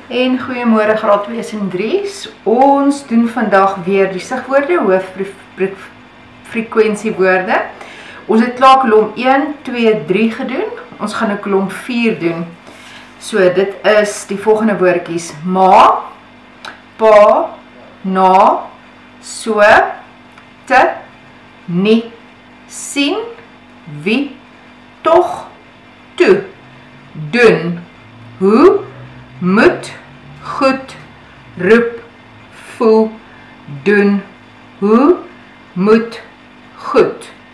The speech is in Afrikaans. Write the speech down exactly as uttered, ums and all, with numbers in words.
En goeiemôre graad twee en drie. Ons doen vandag weer die sigwoorde, hooffrekwensiewoorde. Ons het klaar kolom een, twee, drie gedoen. Ons gaan nou kolom vier doen. So dit is die volgende woordjies: ma, pa, na, so, te, nie, sien, wie, tog, toe, doen, hoe, moet, goed, roep, voel, doen, hoe, moet, goed.